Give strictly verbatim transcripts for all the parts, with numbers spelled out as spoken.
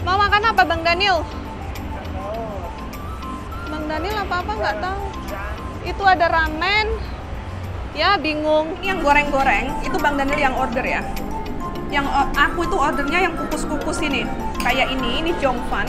Mau makan apa Bang Daniel? Bang Daniel apa-apa nggak tahu. Itu ada ramen. Ya bingung. Yang goreng-goreng itu Bang Daniel yang order ya. Yang aku itu ordernya yang kukus-kukus ini. Kayak ini, ini Jongfan.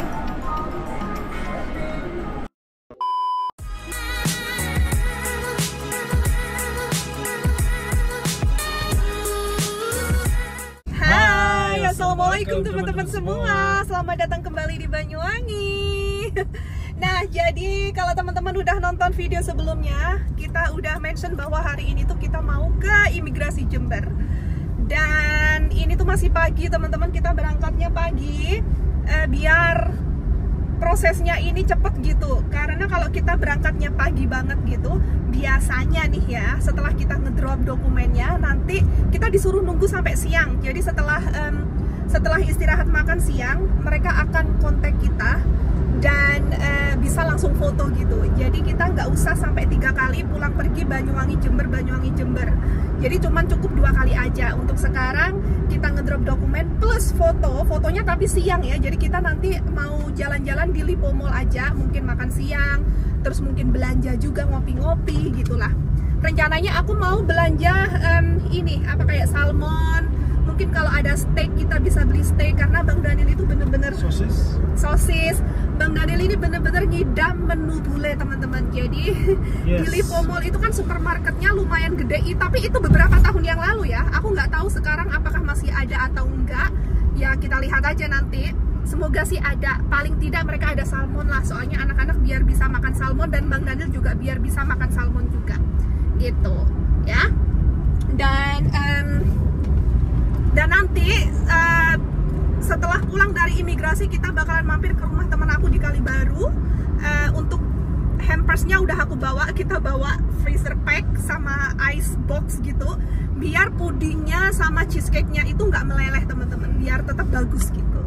Hai, assalamualaikum teman-teman semua. Selamat datang kembali di Banyuwangi. Nah, jadi kalau teman-teman udah nonton video sebelumnya, kita udah mention bahwa hari ini tuh kita mau ke imigrasi Jember. Dan ini tuh masih pagi teman-teman, kita berangkatnya pagi eh, biar prosesnya ini cepet gitu. Karena kalau kita berangkatnya pagi banget gitu, biasanya nih ya, setelah kita ngedrop dokumennya, nanti kita disuruh nunggu sampai siang. Jadi setelah um, setelah istirahat makan siang, mereka akan kontak kita dan uh, bisa langsung foto gitu. Jadi kita nggak usah sampai tiga kali pulang pergi Banyuwangi Jember Banyuwangi Jember. Jadi cuman cukup dua kali aja. Untuk sekarang kita ngedrop dokumen plus foto, fotonya tapi siang ya. Jadi kita nanti mau jalan-jalan di Lipo Mall aja, mungkin makan siang, terus mungkin belanja juga, ngopi-ngopi gitulah. Rencananya aku mau belanja um, ini apa kayak salmon. Mungkin kalau ada steak kita bisa beli steak karena Bang Daniel itu bener-bener sosis. Sosis. Bang Daniel ini bener-bener ngidam menu bule teman-teman. Jadi yes. Di Lipo Mall itu kan supermarketnya lumayan gede, tapi itu beberapa tahun yang lalu ya. Aku nggak tahu sekarang apakah masih ada atau enggak. Ya kita lihat aja nanti. Semoga sih ada. Paling tidak mereka ada salmon lah. Soalnya anak-anak biar bisa makan salmon dan Bang Daniel juga biar bisa makan salmon juga. Gitu ya. Dan um, dan nanti uh, setelah pulang dari imigrasi kita bakalan mampir ke rumah teman aku di Kalibaru. uh, Untuk hampersnya udah aku bawa. Kita bawa freezer pack sama ice box gitu, biar pudingnya sama cheesecake-nya itu nggak meleleh teman-teman, biar tetap bagus gitu.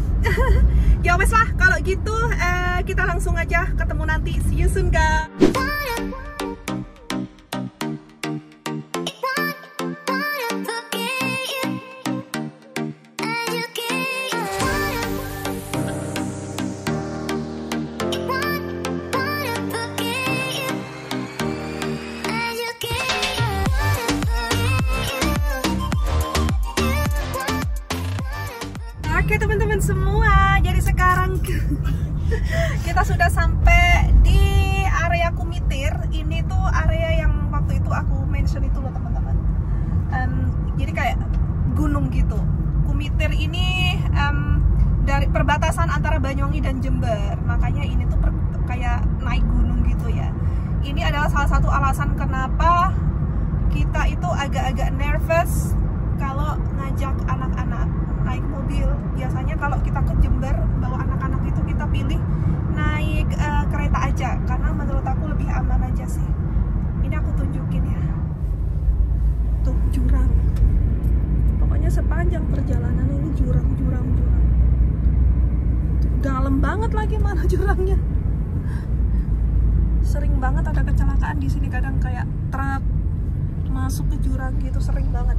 Ya wes lah, kalau gitu uh, kita langsung aja ketemu nanti. See you soon guys. Oke teman-teman semua, jadi sekarang kita sudah sampai di area Kumitir. Ini tuh area yang waktu itu aku mention itu loh teman-teman. Um, jadi kayak gunung gitu. Kumitir ini um, dari perbatasan antara Banyuwangi dan Jember. Makanya ini tuh per, kayak naik gunung gitu ya. Ini adalah salah satu alasan kenapa kita itu agak-agak nervous kalau ngajak anak-anak naik mobil. Biasanya kalau kita ke Jember bawa anak-anak itu kita pilih naik uh, kereta aja, karena menurut aku lebih aman aja sih. Ini aku tunjukin ya. Tuh jurang. Pokoknya sepanjang perjalanan ini jurang, jurang, jurang. Tuh, dalam banget lagi mana jurangnya. Sering banget ada kecelakaan di sini, kadang kayak truk masuk ke jurang gitu, sering banget.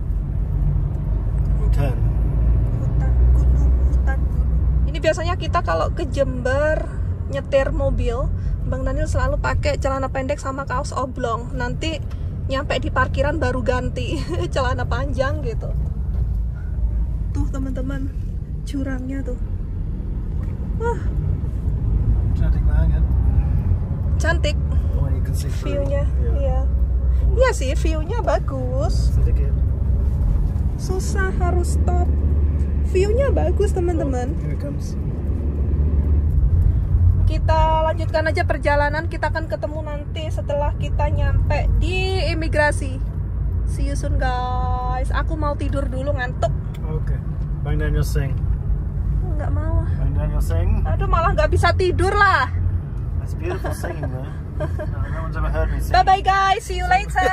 Hutan. Hutan, gunung, hutan, gunung. Ini biasanya kita kalau ke Jember nyetir mobil, Bang Daniel selalu pakai celana pendek sama kaos oblong. Nanti nyampe di parkiran baru ganti celana panjang gitu. Tuh teman-teman, jurangnya tuh. Wah, Cantik banget. cantik. Oh, you can see View-nya, iya. Iya sih, view-nya bagus. Sedikit. Susah harus stop. View-nya bagus teman-teman. Here it comes. Kita lanjutkan aja perjalanan. Kita akan ketemu nanti setelah kita nyampe di imigrasi. See you soon guys. Aku mau tidur dulu, ngantuk. Oke. Okay. Bang Daniel sing. Nggak mau. Bang Daniel sing. Aduh, malah nggak bisa tidur lah. That's beautiful singing, man. No, no one's ever heard me sing. Bye bye guys. See you later.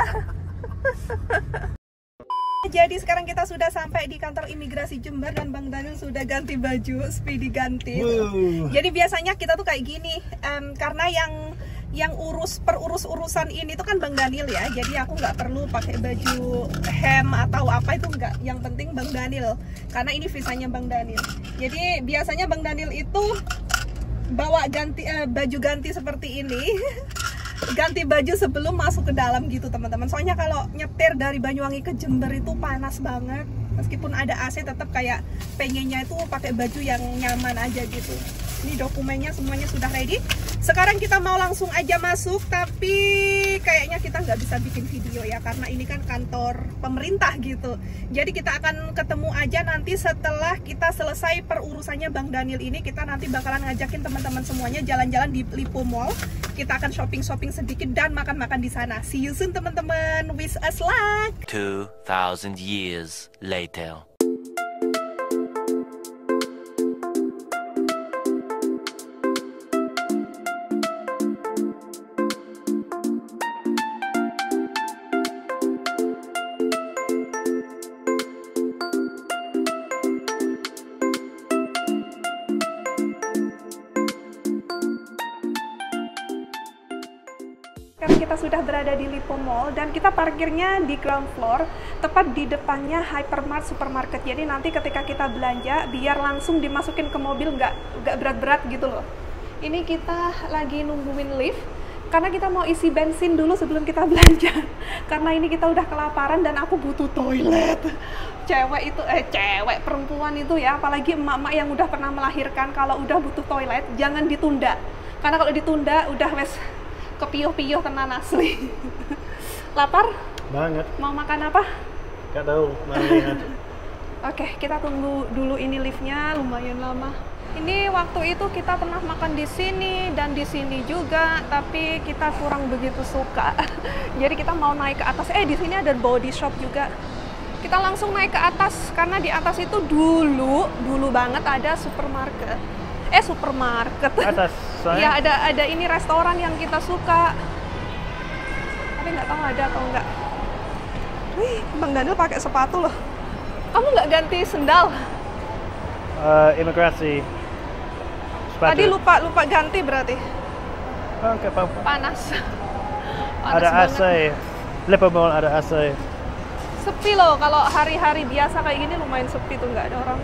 Jadi sekarang kita sudah sampai di kantor imigrasi Jember dan Bang Daniel sudah ganti baju, Speedy ganti. Wow. Jadi biasanya kita tuh kayak gini, um, karena yang yang urus perurus-urusan ini tuh kan Bang Daniel ya. Jadi aku nggak perlu pakai baju hem atau apa itu nggak. Yang penting Bang Daniel, karena ini visanya Bang Daniel. Jadi biasanya Bang Daniel itu bawa ganti eh, baju ganti seperti ini. Ganti baju sebelum masuk ke dalam gitu teman-teman. Soalnya kalau nyetir dari Banyuwangi ke Jember itu panas banget. Meskipun ada A C tetap kayak pengennya itu pakai baju yang nyaman aja gitu. Ini dokumennya semuanya sudah ready. Sekarang kita mau langsung aja masuk, tapi kayaknya kita nggak bisa bikin video ya, karena ini kan kantor pemerintah gitu. Jadi kita akan ketemu aja nanti setelah kita selesai perurusannya Bang Daniel ini. Kita nanti bakalan ngajakin teman-teman semuanya jalan-jalan di Lipo Mall. Kita akan shopping-shopping sedikit dan makan-makan di sana. See you soon teman-teman. Wish us luck. Two thousand years later. Sekarang kita sudah berada di Lipo Mall dan kita parkirnya di ground floor, tepat di depannya Hypermart supermarket. Jadi nanti ketika kita belanja, biar langsung dimasukin ke mobil, nggak nggak berat-berat gitu loh. Ini kita lagi nungguin lift karena kita mau isi bensin dulu sebelum kita belanja. Karena ini kita udah kelaparan dan aku butuh toilet. Cewek itu eh cewek perempuan itu ya, apalagi emak-emak yang udah pernah melahirkan, kalau udah butuh toilet jangan ditunda. Karena kalau ditunda udah wes kepiyuh-piyuh tenan asli. Lapar? Banget. Mau makan apa? Gak tahu. Mana Oke, kita tunggu dulu ini liftnya lumayan lama. Ini waktu itu kita pernah makan di sini dan di sini juga, tapi kita kurang begitu suka. Jadi kita mau naik ke atas. Eh, di sini ada body shop juga. Kita langsung naik ke atas karena di atas itu dulu, dulu banget ada supermarket. Eh, supermarket. Atas. Iya, ada ada ini restoran yang kita suka. Tapi nggak tahu ada atau enggak. Wih, Bang Daniel pakai sepatu loh. Kamu nggak ganti sendal? Uh, imigrasi. Sepatu. Tadi lupa lupa ganti berarti. Oh, okay, apa-apa. Panas. Panas Ada A C. banget. Lipo Mall ada A C. Sepi loh, kalau hari-hari biasa kayak gini lumayan sepi tuh, nggak ada orang.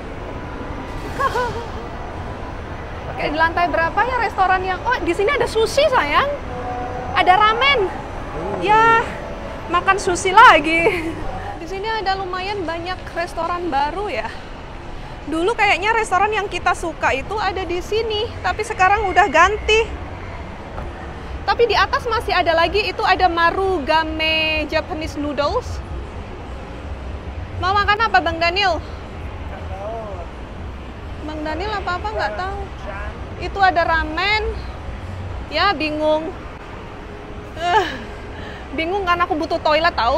Kayak di lantai berapa ya restoran yang, oh di sini ada sushi sayang, ada ramen, ya makan sushi lagi. Di sini ada lumayan banyak restoran baru ya. Dulu kayaknya restoran yang kita suka itu ada di sini, tapi sekarang udah ganti. Tapi di atas masih ada lagi, itu ada Marugame Japanese Noodles. Mau makan apa Bang Daniel? Bang Daniel apa-apa nggak tahu. Itu ada ramen. Ya bingung. Uh, bingung karena aku butuh toilet tahu.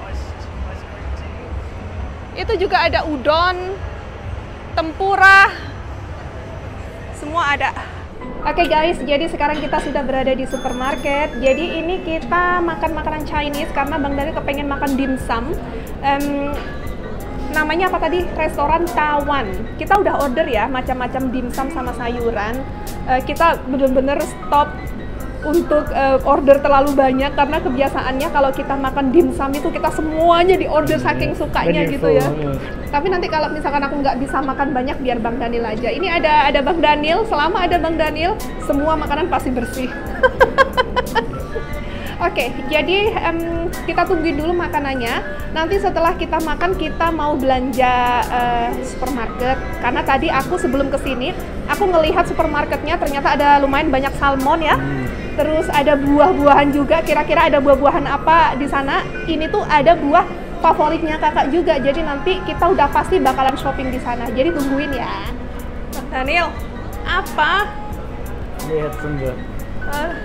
Itu juga ada udon, tempura. Semua ada. Oke okay guys, jadi sekarang kita sudah berada di supermarket. Jadi ini kita makan makanan Chinese karena Bang Daniel kepengen makan dimsum. Um, namanya apa tadi? Restoran Tawan. Kita udah order ya macam-macam dimsum sama sayuran. Uh, kita bener-bener stop untuk uh, order terlalu banyak karena kebiasaannya kalau kita makan dimsum itu kita semuanya di order saking sukanya gitu ya. Tapi nanti kalau misalkan aku nggak bisa makan banyak biar Bang Daniel aja. Ini ada ada Bang Daniel. Selama ada Bang Daniel, semua makanan pasti bersih. Oke, okay, jadi um, kita tungguin dulu makanannya. Nanti setelah kita makan, kita mau belanja uh, supermarket. Karena tadi aku sebelum kesini, aku ngelihat supermarketnya ternyata ada lumayan banyak salmon ya. Hmm. Terus ada buah-buahan juga. Kira-kira ada buah-buahan apa di sana? Ini tuh ada buah favoritnya kakak juga. Jadi nanti kita udah pasti bakalan shopping di sana. Jadi tungguin ya. Daniel, apa? Lihat sumber. Uh,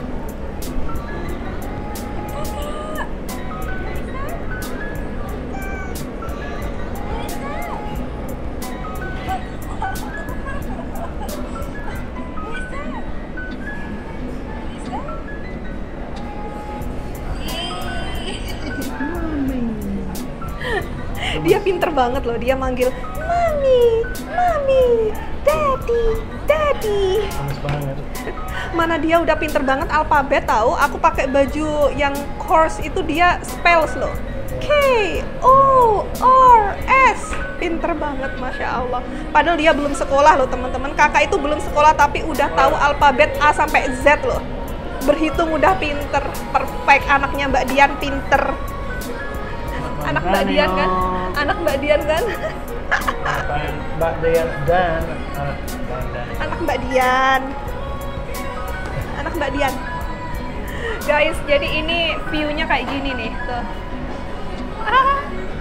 Dia pinter banget loh, dia manggil Mami, Mami, Daddy, Daddy. banget. Mana dia udah pinter banget alfabet tahu. Aku pakai baju yang course itu dia spells loh. K O R S. Pinter banget, masya Allah. Padahal dia belum sekolah loh teman-teman. Kakak itu belum sekolah tapi udah tahu alfabet A sampai Z loh. Berhitung udah pinter, perfect. Anaknya Mbak Dian pinter. Anak Mbak Dian kan? Anak Mbak Dian kan? Mbak Dian dan anak Bang Daniel. Anak Mbak Dian. Anak Mbak Dian. Guys, jadi ini view-nya kayak gini nih, tuh. Ah,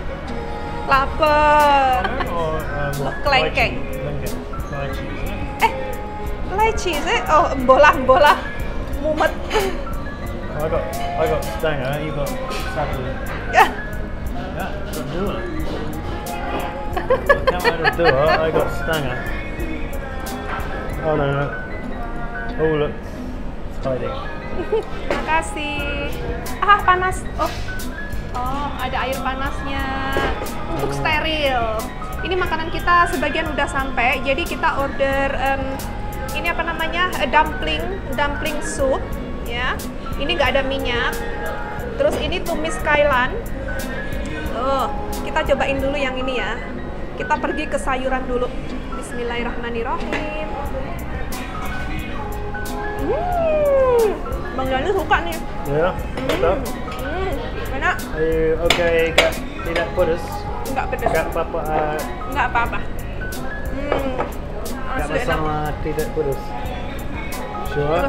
lapar. Oh, um, Kelengkeng. Kelengkeng. Lychee, isn't it? Eh, lychee sih? Oh, bolah, bolah. Mumet. Oh, I got, I got stanger. You got saddle. Ya, Yeah, got dua. Come out of dua. I got stanger. Oh no no. Oh look, it's hiding. makasih. Ah, panas. Oh, oh, ada air panasnya. Untuk steril. Ini makanan kita sebagian udah sampai. Jadi kita order em, ini apa namanya? Dumpling, dumpling soup. Ya. Ini nggak ada minyak. Terus ini tumis kailan. Oh, kita cobain dulu yang ini ya. Kita pergi ke sayuran dulu. Bismillahirrahmanirrahim. Hmm, Bang Daniel suka nih. Yeah. What's up? Hmm, enak. Are you okay? Got tidak pedas? Enggak pedas. Got apa? Uh, Enggak apa-apa. Hmm, got asli enak. sama tidak pedas? Sure.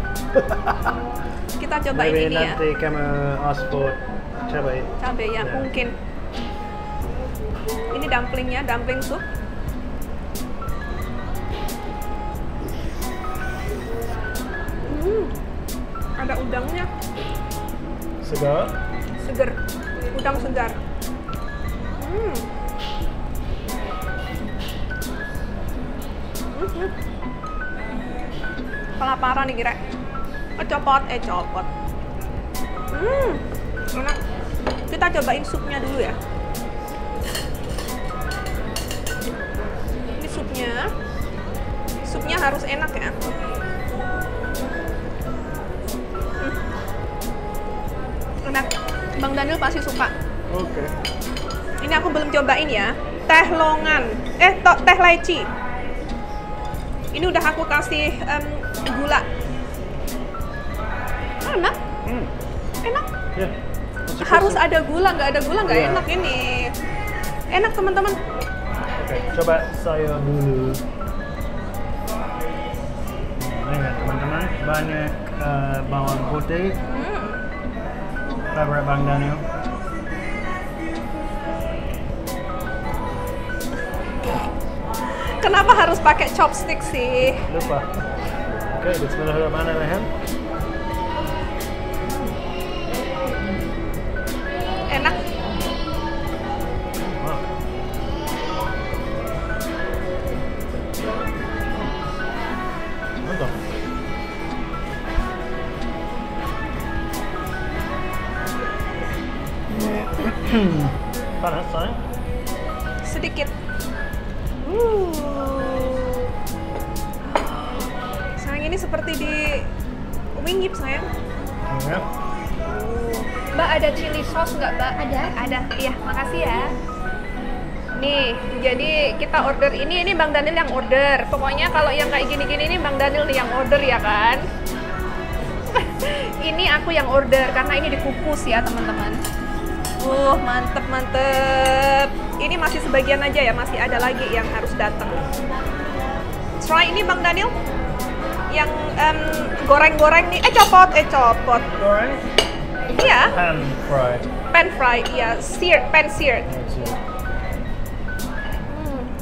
Kita cobain Maybe ini ya. nanti kamu ask for cabai. Cabai ya, Yeah. mungkin. Ini dumplingnya, dumpling soup. Hmm, ada udangnya, Segar. seger, udang segar. Hmm. Hmm. Kelaparan nih kira. Eh copot, eh copot. Hmm, enak. Kita cobain supnya dulu ya. Ini supnya. Supnya harus enak ya. Hmm. Enak. Bang Daniel pasti suka. Oke. Ini aku belum cobain ya. Teh longan. Eh, to, teh lychee. Ini udah aku kasih em, gula. Enak. Hmm. Enak. Yeah. Harus ada gula, nggak ada gula nggak Iya. enak ini. Enak teman-teman. Oke, coba sayur dulu. Lihat teman-teman, banyak uh, bawang putih. Hmm. Favorite Bang Daniel. Kenapa harus pakai chopstick sih? Lupa. Oke, bismillahirrahmanirrahim. Enak. Wow. Mantap. Panas sayang. Sedikit. Uh. Sayang ini seperti di Winggip sayang. Ya. Mbak ada chili sauce nggak Mbak? Ada. Ada. Iya, makasih ya. Nih, jadi kita order ini, ini Bang Daniel yang order. Pokoknya kalau yang kayak gini-gini ini Bang Daniel nih yang order ya kan? Ini aku yang order karena ini dikukus ya teman-teman. Uh, mantep mantep. Ini masih sebagian aja ya, masih ada lagi yang harus datang. Try ini Bang Daniel, yang em, goreng-goreng nih. Eh copot, eh copot. Goreng. Iya, Pan fry. pan fry, iya, seared, pan seared. That's it. Hmm.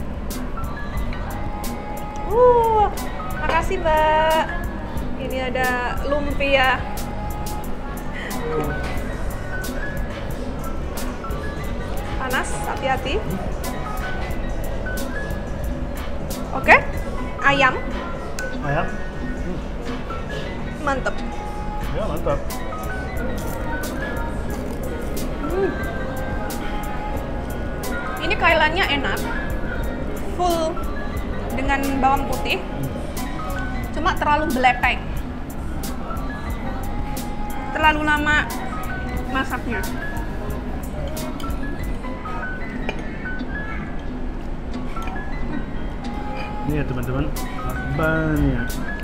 Uh, makasih Mbak. Ini ada lumpia. Panas, hati-hati. Oke, ayam, Ayam. mantep. Ya, mantap. Hmm. Ini kailannya enak, full dengan bawang putih. Cuma terlalu beleteng. Terlalu lama masaknya. Ini ya teman-teman, banyak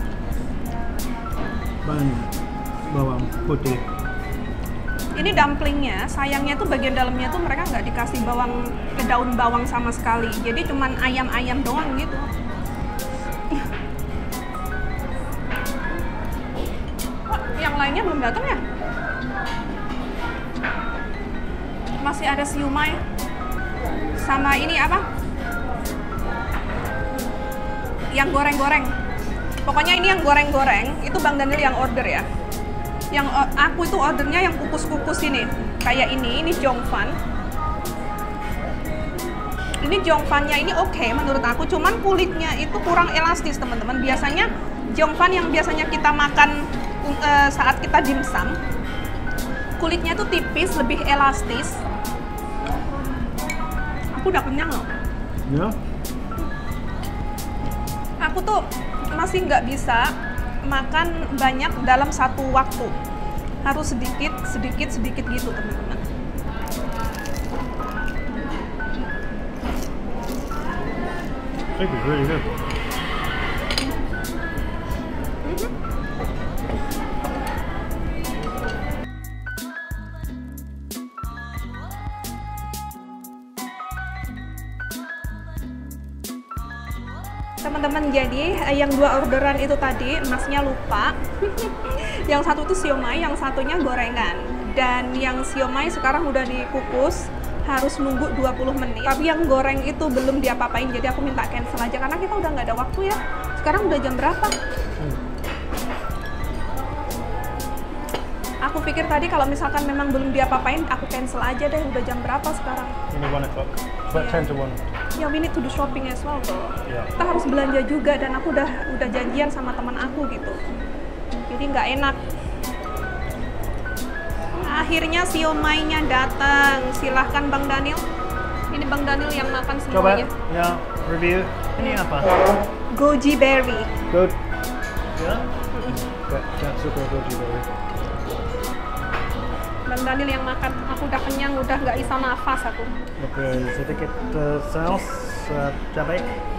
banyak bawang putih. Ini dumplingnya, sayangnya tuh bagian dalamnya tuh mereka nggak dikasih bawang, daun bawang sama sekali. Jadi cuman ayam-ayam doang gitu. Kok yang lainnya belum datang ya? Masih ada siumai sama ini apa? Yang goreng-goreng. Pokoknya ini yang goreng-goreng, itu Bang Daniel yang order ya. Yang uh, aku itu ordernya yang kukus-kukus ini. Kayak ini, ini jongfan. Ini jongfannya ini oke okay, menurut aku, cuman kulitnya itu kurang elastis teman-teman. Biasanya jongfan yang biasanya kita makan uh, saat kita dimsum, kulitnya tuh tipis, lebih elastis. Aku udah kenyang loh. Ya. Aku tuh masih nggak bisa makan banyak dalam satu waktu. Harus sedikit, sedikit, sedikit gitu teman-teman. This is really good. Teman-teman, jadi yang dua orderan itu tadi masnya lupa. Yang satu itu siomay, yang satunya gorengan. Dan yang siomay sekarang udah dikukus, harus nunggu dua puluh menit. Tapi yang goreng itu belum diapa-apain, jadi aku minta cancel aja karena kita udah nggak ada waktu ya. Sekarang udah jam berapa? Hmm. Aku pikir tadi kalau misalkan memang belum diapa-apain, aku cancel aja deh. Udah jam berapa sekarang? Ini one o'clock. About ten to one. Ya, we need to do shopping as well tuh. Yeah. Kita harus belanja juga dan aku udah udah janjian sama teman aku gitu. Jadi nggak enak. Akhirnya siomay-nya datang. Silahkan Bang Daniel. Ini Bang Daniel yang makan Coba, semuanya. ya, review. Ini apa? Goji berry. Good. Ya? Gak, gak suka goji berry. Bang Daniel yang makan. Aku udah kenyang, udah nggak bisa nafas aku. Oke, sedikit uh, saus uh, cabai.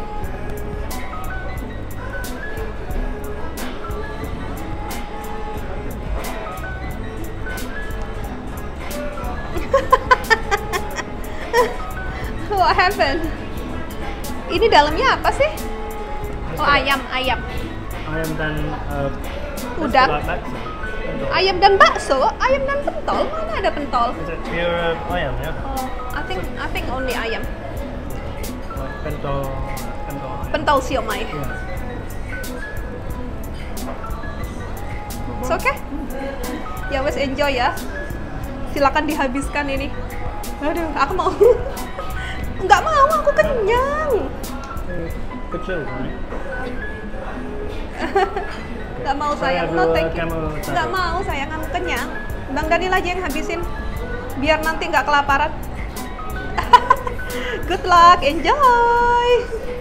What happened? Ini dalamnya apa sih? Oh, ayam, ayam. Ayam dan uh, Udang. like bakso. Pentol. Ayam dan bakso, ayam dan pentol. Mana ada pentol? Is it pure uh, ayam, ya? Oh, I think I think only ayam. Like pentol, pentol. Pentol siomay. Yeah. It's okay? Ya wes, enjoy ya. Silakan dihabiskan ini. Aduh, aku mau. Nggak mau, aku kenyang. Kecil, right? Nggak mau sayang, no thank you. Nggak mau sayang, aku kenyang. Bang Daniel aja yang habisin, biar nanti nggak kelaparan. Good luck, enjoy.